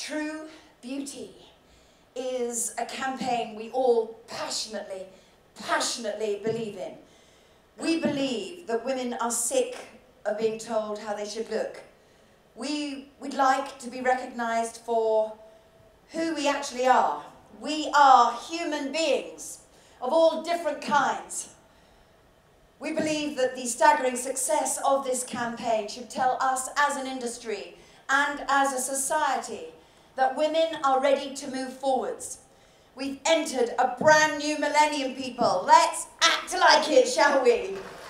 True beauty is a campaign we all passionately believe in. We believe that women are sick of being told how they should look. We'd like to be recognised for who we actually are. We are human beings of all different kinds. We believe that the staggering success of this campaign should tell us as an industry and as a society that women are ready to move forwards. We've entered a brand new millennium, people. Let's act like it, shall we?